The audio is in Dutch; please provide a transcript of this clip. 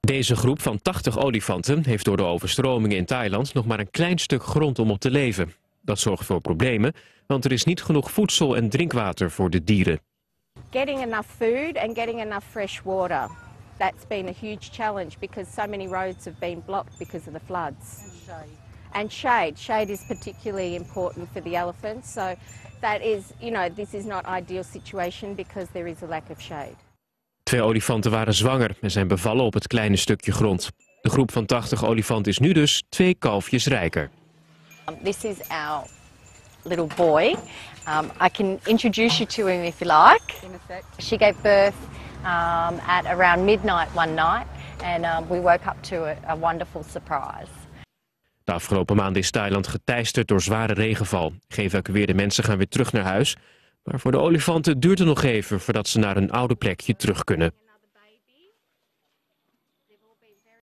Deze groep van 80 olifanten heeft door de overstromingen in Thailand nog maar een klein stuk grond om op te leven. Dat zorgt voor problemen, want er is niet genoeg voedsel en drinkwater voor de dieren. Getting enough food and getting enough fresh water. That's been a huge challenge because so many roads have been blocked because of the floods. And shade. Shade is particularly important for the elephants. So that is, this is not ideal situation because there is a lack of shade. 2 olifanten waren zwanger en zijn bevallen op het kleine stukje grond. De groep van 80 olifanten is nu dus 2 kalfjes rijker. This is our little boy. I can introduce you to him if you like. She gave birth at around midnight one night and we woke up to a wonderful surprise. De afgelopen maanden is Thailand geteisterd door zware regenval. Geëvacueerde mensen gaan weer terug naar huis. Maar voor de olifanten duurt het nog even voordat ze naar een oude plekje terug kunnen.